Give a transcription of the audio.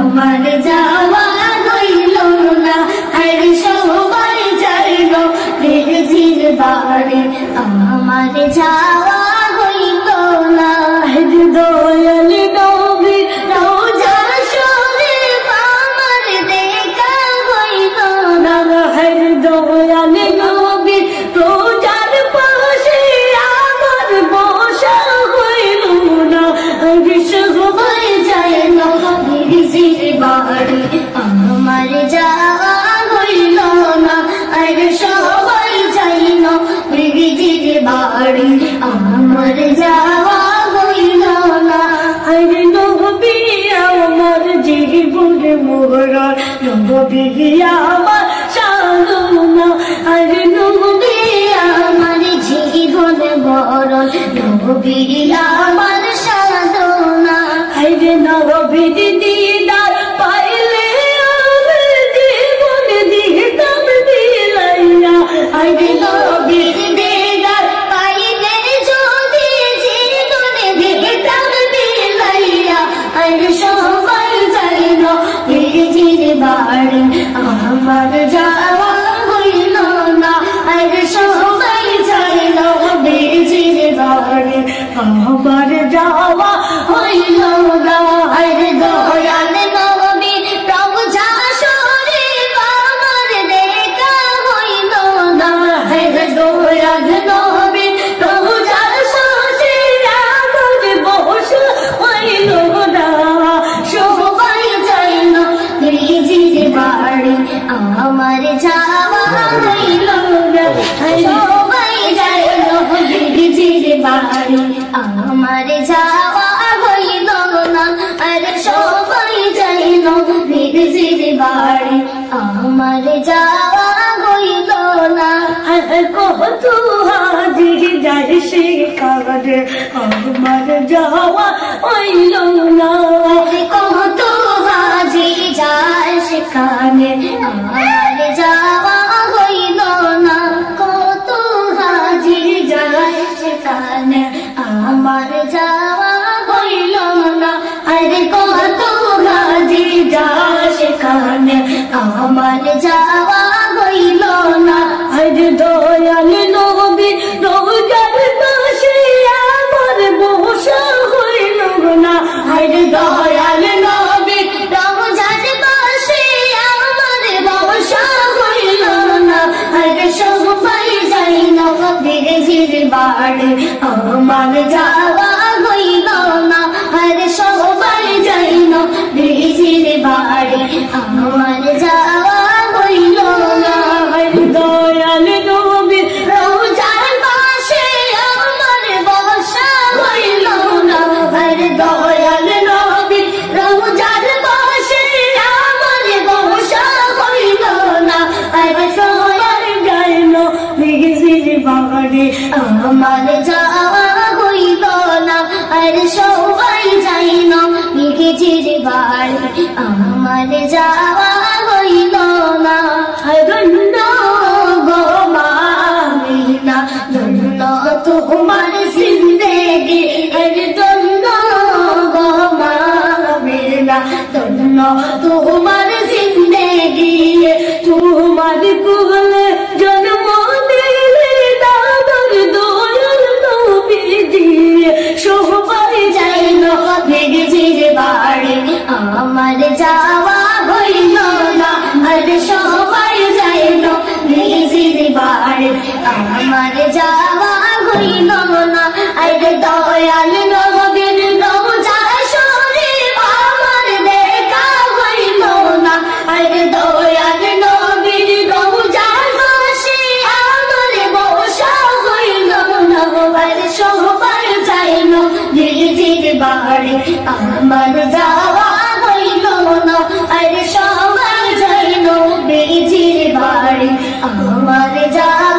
আমার যাওয়া হইল না, আর সবাই যাইল বিরজির বাড়ি, আমার যাওয়া হইল না। দয়াল নবী রওজা শরীফ আমার দেখা হইল না, দয়াল নবী রোজার পাশে আমার বসা হইল না, সবাই যাইল বিরজির বাড়ি, আমার যাওয়া হইল না, আর সবাই যাইল বিরজির বাড়ি, আমার যাওয়া হইল না। আর নবী আমার জীবন মোরা, নবী আমার সাধনা, আর নবী আমার জীবন মরণ, নবী আমার সাধনা। আর নবীর দিদার পাইলে আমার জীবন দিতাম বিলাইয়া, আর নবীর দিদার পাইলে যদি জীবন দিতাম বিলাইয়া, আর সবাই যাইল বিরজির বাড়ি, আমার যাওয়া হইল না, আর সবাই যাইল বিরজির বাড়ি, আমার যাওয়া হইল না। আর দয়াল নবী রওজা শরীফ আমার দেখা হইল না, আর দয়াল নবী রওজা শরীফ আমার বসা হইল না, সবাই যাইল বিরজির বাড়ি, আমার যাওয়া হইল না, সবাই যাইল বিরজির বাড়ি, আমার যাওয়া হইল না, আর সবাই যাইল বিরজির বাড়ি, আমার যাওয়া হইল না। কত হাজি যায় সেখানে আমার যাওয়া হইল না, কত হাজি যায় সেখানে আমার যাওয়া হইল না, কত হাজি যায় সেখানে আমার যাওয়া হইল না, আরে কত হাজি যায় সেখানে আমার যাওয়া হইল না। আরে দয়াল নবী রওজার পাশে আমার বসা হইল না, আরে দয়াল নবী রওজার পাশে আমার বসা হইল না, আরে সবাই যাইল বিরজির বাড়ি, আমার যাওয়া হইল না, আরে সবাই যাইল বিরজির বাড়ি, আমার যাওয়া হইল না। দয়াল নবী রওজার পাশে আমার বসা হইল না, আরে দয়াল নবী রওজার পাশে আমার বসা হইল না, আরে সবাই যাইল বিরজির বাড়ি, আমার যাওয়া হইল না, আর সবাই যাইল বিরজির বাড়ি, আমার যাওয়া হইল না। ধন্য গো মা আমিনা, ধন্য তোমার জিন্দেগি, আরে ধন্য গো মা আমিনা, ধন্য তোমার জিন্দেগি, তোমার কোলে জন্ম দিলে দাদার দয়াল নবী দিয়ে, সবাই যাইল বিরজির বাড়ি, আমার যাওয়া হইল না, আর সবাই যাইল বিরজির বাড়ি, আমার যাওয়া হইল না। আর দয়াল নবীর রওজা শরীফ আমার দেখা হইল না, আর দয়াল নবীর রওজার পাশে আমার বসা হইল না, আর সবাই যাইল বিরজির বাড়ি, আমার যাওয়া হইল না, আর সবাই যাইল বিরজির বাড়ি, আমার যাওয়া